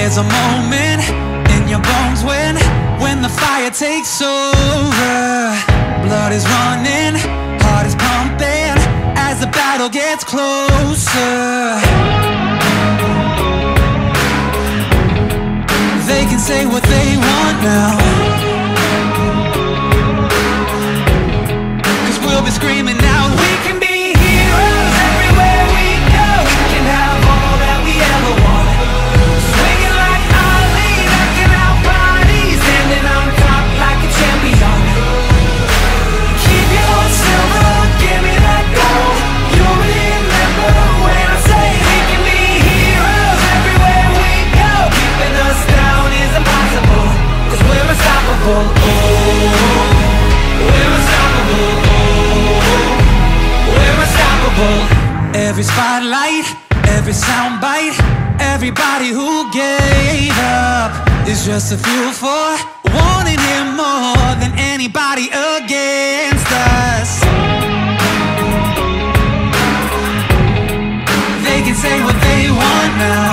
There's a moment in your bones when the fire takes over. Blood is running, heart is pumping as the battle gets closer. They can say what they want now, 'cause we'll be screaming now. We can be heroes everywhere we go. We can have all that we ever want. Swinging like Ali, rocking our bodies, standing on top like a champion. Keep your silver, give me that gold. You'll remember when I say we can be heroes everywhere we go. Keeping us down is impossible, 'cause we're unstoppable. Oh, we're unstoppable. Oh, we're unstoppable. Every spotlight, every soundbite, everybody who gave up is just a fuel for wanting him more than anybody against us. They can say what they want now,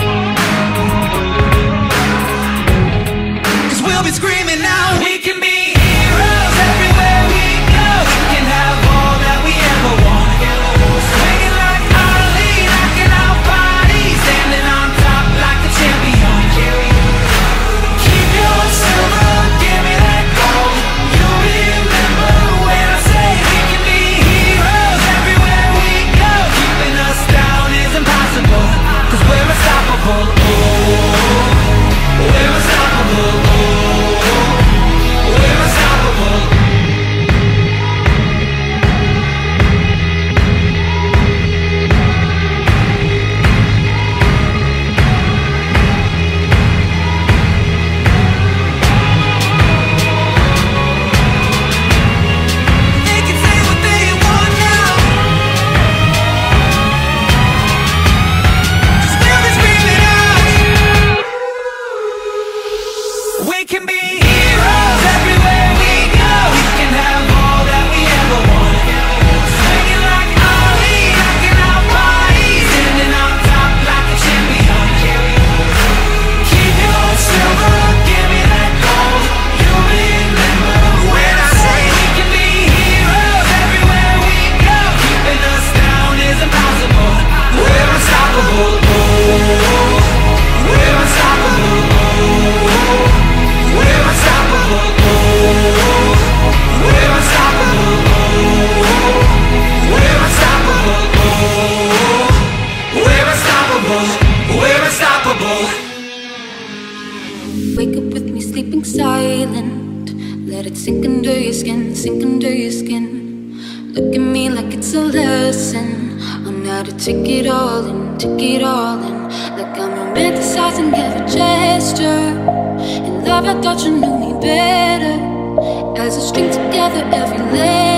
'cause we'll be screaming now. We can be heroes everywhere we go. We can have all that we ever want. Swinging like Ali, rocking our bodies, standing on top like a champion. Keep your silver, give me that gold. You'll remember when I say we can be heroes everywhere we go. Keeping us down is impossible, 'cause we're unstoppable. Oh, we're unstoppable. Oh, we're unstoppable. They can say what they want now, 'cause we'll be screaming out. We can be heroes everywhere we go. We can have all that we ever want. Swinging like Ali, rocking our bodies, standing on top like a champion. Keep your silver, give me that gold. You'll remember when I say we can be heroes everywhere we go. Keeping us down is impossible. We're unstoppable. Oh, we're unstoppable. Oh, we're unstoppable. Oh, we're unstoppable. Oh, we're unstoppable. Oh, we're unstoppable. We're unstoppable. Wake up with me sleeping silent. Let it sink under your skin, sink under your skin. Look at me like it's a lesson on how to take it all in, take it all in. Like I'm romanticizing every gesture. In love I thought you knew me better. As I string together every letter